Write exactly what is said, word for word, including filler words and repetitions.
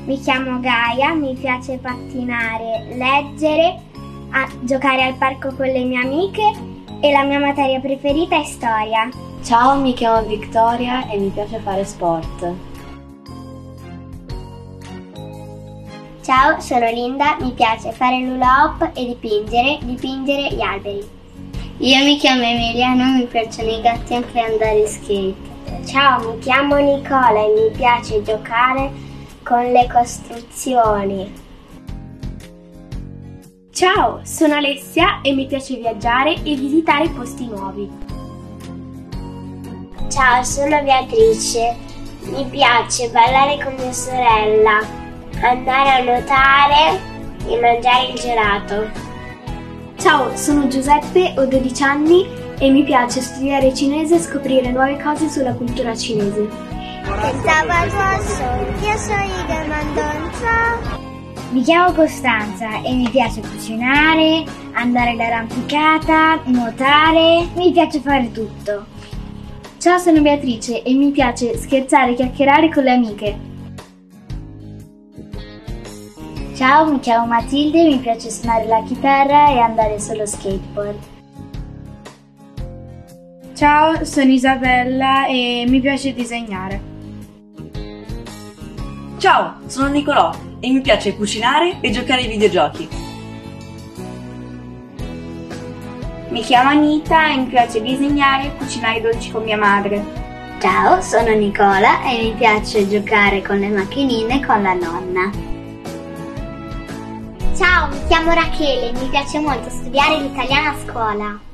Mi chiamo Gaia, mi piace pattinare, leggere, a giocare al parco con le mie amiche e la mia materia preferita è storia. Ciao, mi chiamo Victoria e mi piace fare sport. Ciao, sono Linda, mi piace fare l'hula hoop e dipingere, dipingere gli alberi. Io mi chiamo Emiliano, mi piacciono i gatti e anche andare in skate. Ciao, mi chiamo Nicola e mi piace giocare con le costruzioni. Ciao, sono Alessia e mi piace viaggiare e visitare posti nuovi. Ciao, sono Beatrice, mi piace ballare con mia sorella, andare a nuotare e mangiare il gelato. Ciao, sono Giuseppe, ho dodici anni e mi piace studiare cinese e scoprire nuove cose sulla cultura cinese. Mi chiamo Costanza e mi piace cucinare, andare all'arrampicata, nuotare, mi piace fare tutto. Ciao, sono Beatrice e mi piace scherzare e chiacchierare con le amiche. Ciao, mi chiamo Matilde e mi piace suonare la chitarra e andare sullo skateboard. Ciao, sono Isabella e mi piace disegnare. Ciao, sono Nicolò e mi piace cucinare e giocare ai videogiochi. Mi chiamo Anita e mi piace disegnare e cucinare i dolci con mia madre. Ciao, sono Nicola e mi piace giocare con le macchinine con la nonna. Ciao, mi chiamo Rachele e mi piace molto studiare l'italiano a scuola.